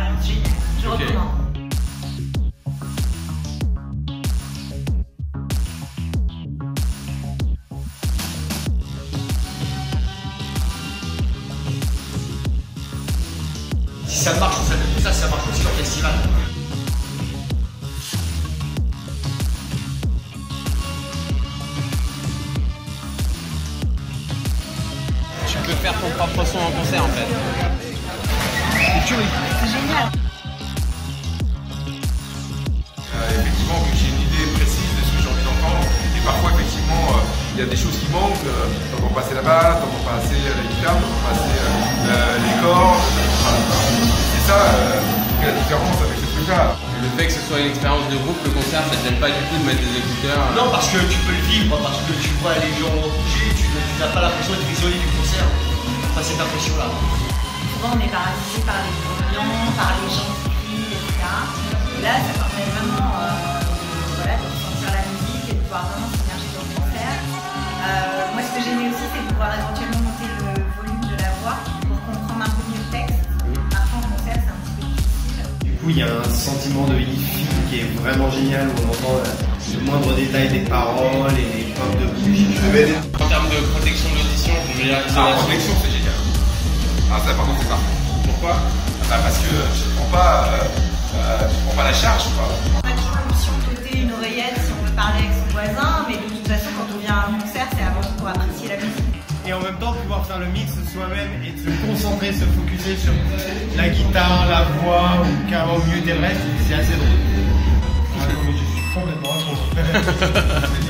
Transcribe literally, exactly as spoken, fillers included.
expérience géniale. Je okay. recommande. Si ça marche, ça, ça, ça marche aussi en festival. Tu peux faire ton propre son en concert en fait. C'est génial. Euh, effectivement, vu que j'ai une idée précise de ce que j'ai envie d'entendre, et parfois effectivement euh, il y a des choses qui manquent, euh, t'entends passer la basse, t'entends pas assez la guitare, t'entends pas assez euh, les cordes, c'est ça euh, qui fait la différence avec ce truc-là. Le fait que ce soit une expérience de groupe, le concert, ça te gêne pas du tout de mettre des écouteurs. Non, parce que tu peux le vivre, parce que tu vois les gens bouger, tu n'as pas l'impression d'être isolé du concert. Enfin, cette impression-là. Souvent, on est paralysé par les ambiants, par les gens qui crient, et cetera. Et là, ça permet vraiment euh, de, voilà, de sentir la musique et de pouvoir vraiment s'immerger dans le concert. Euh, moi, ce que j'aimais aussi, c'est de pouvoir éventuellement monter le volume de la voix pour comprendre un peu mieux le texte. Parfois, en concert, c'est un petit peu difficile. Du coup, il y a un sentiment de hi-fi qui est vraiment génial où on entend le moindre détail des paroles et les pops de bougie. En termes de protection de l'audition, vous voulez dire Ah, en protection, c'est génial. Ah, ça, par contre, c'est parfait. Pourquoi? Ah, parce que je ne prends pas, euh, euh, je prends pas la charge, quoi. On a toujours l'option de côté une oreillette si on veut parler avec son voisin, mais de toute façon, quand on vient à un concert, c'est avant tout pour apprécier la musique. Et en même temps, pouvoir faire le mix soi-même et de se concentrer, se focuser sur la guitare, la voix ou carrément mieux tes restes, c'est assez drôle. Ah non, mais je suis complètement accro.